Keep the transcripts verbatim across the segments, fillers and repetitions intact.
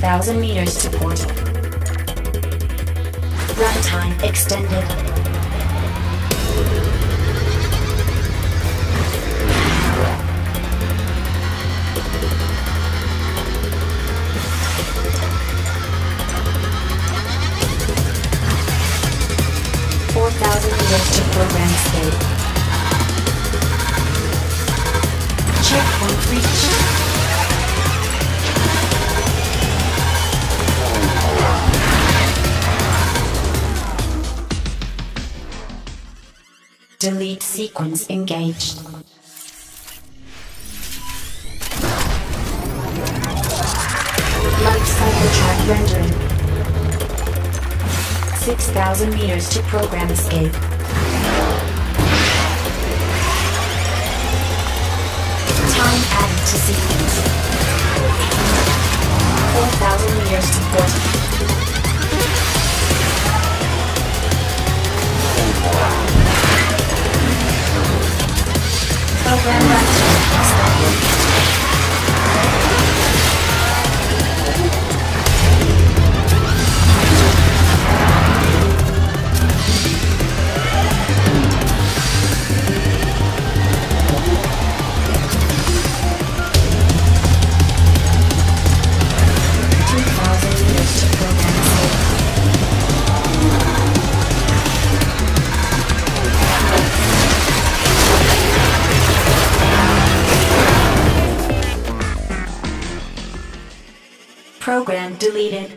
thousand meters to port. Runtime extended. four thousand meters to program escape. Checkpoint reached. Delete sequence engaged. Life cycle track rendering. six thousand meters to program escape. Time added to sequence. four thousand meters to port. Program runtime extended. Program deleted.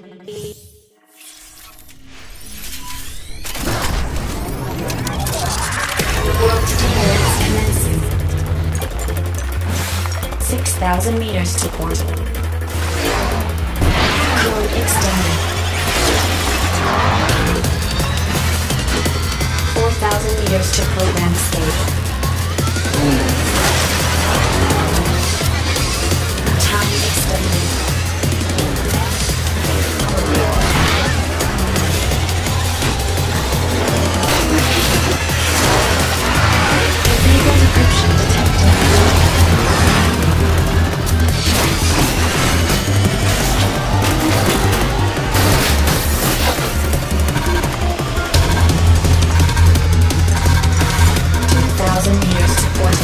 World clearance commencing. six thousand meters to port. Code extended. four thousand meters to program escape. Time extended. Illegal decryption detected. two thousand meters to port.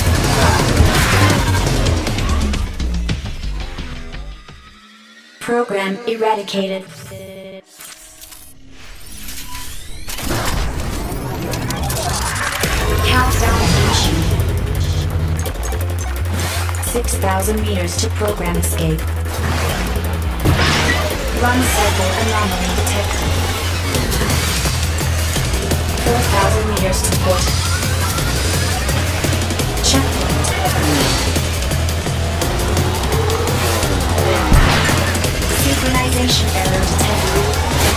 Program eradicated. Countdown initiated. six thousand meters to program escape. Run cycle anomaly detected. four thousand meters to port. Checkpoint. Synchronization error detected.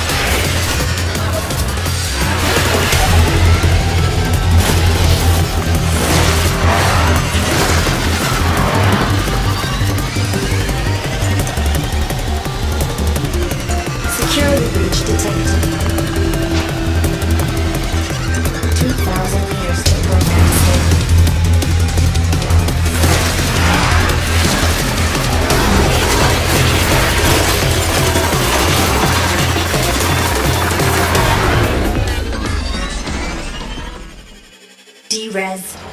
Security breach detected. two thousand meters to program escape. D-Res.